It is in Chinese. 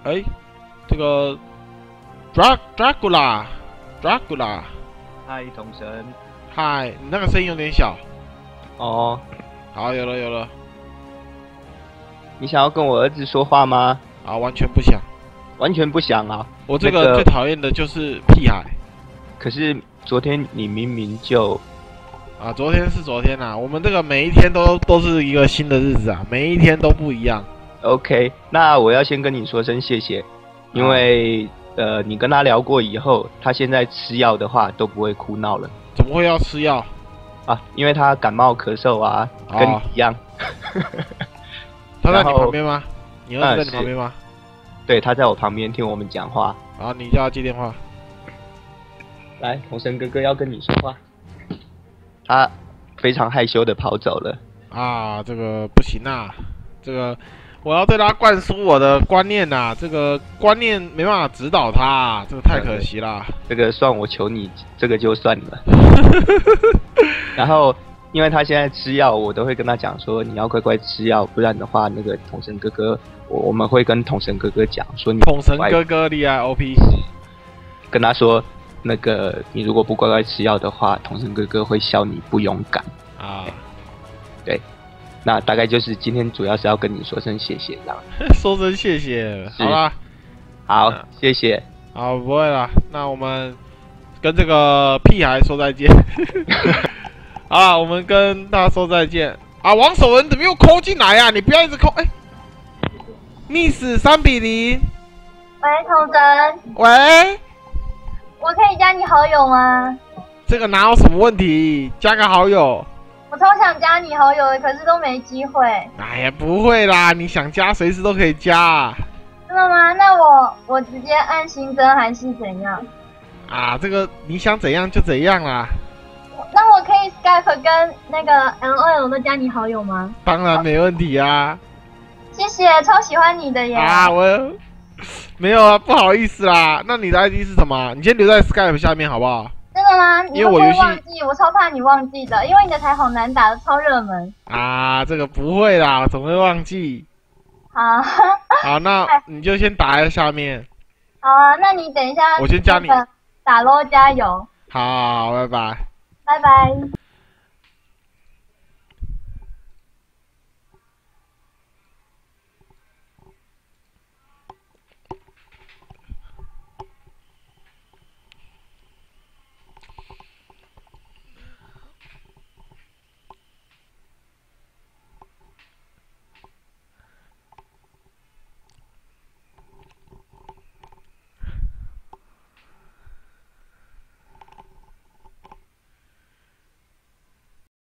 哎，这个 Dracula， 嗨，同神。 嗨，你那个声音有点小。 哦， 好，有了。 你想要跟我儿子说话吗？ 啊，完全不想。 完全不想啊。 我这个最讨厌的就是屁孩。 可是昨天你明明就…… 啊，昨天是昨天啊，我们这个每一天都是一个新的日子啊，每一天都不一样。 OK， 那我要先跟你说声谢谢，因为你跟他聊过以后，他现在吃药的话都不会哭闹了。 怎么会要吃药啊？因为他感冒咳嗽啊，跟你一样。 他在你旁边吗？你儿子在你旁边吗？ 对，他在我旁边听我们讲话。 啊，你叫他接电话。 来，同神哥哥要跟你说话。他非常害羞的跑走了。 啊，这个不行啊，这个我要对他灌输我的观念啊，这个观念没办法指导他啊，这个太可惜啦。 这个算我求你，这个就算了。然后，因为他现在吃药，我都会跟他讲说，你要乖乖吃药，不然的话，那个统神哥哥，我们会跟统神哥哥讲说你统神哥哥厉害 OP， 跟他说，那个你如果不乖乖吃药的话，统神哥哥会笑你不勇敢啊。 对，那大概就是今天主要是要跟你说声谢谢，这样。 说声谢谢，好啦， 好，谢谢。 好，不会啦，那我们跟这个屁孩说再见。好啦，我们跟大家说再见。啊，王守文怎么又扣进来啊？你不要一直扣，哎，miss 3-0。 喂，统神。 喂。 我可以加你好友吗？ 这个哪有什么问题？加个好友。 我超想加你好友的，可是都没机会。 哎呀，不会啦，你想加随时都可以加啊。 真的吗？那我直接按新增还是怎样？ 啊，这个你想怎样就怎样啦。 那我可以 Skype 跟那个 LOL 都加你好友吗？ 当然没问题啊。 谢谢，超喜欢你的耶。 啊，我没有啊，不好意思啦。那你的 ID 是什么？你先留在 Skype 下面好不好？ 真的吗？ 因为我游戏忘记，我超怕你忘记的，因为你的台好难打，超热门。 啊，这个不会啦，怎么会忘记？ 好。 好，那你就先打在下面。 好啊，那你等一下。 我先加你。 打咯，加油。 好，拜拜。 拜拜。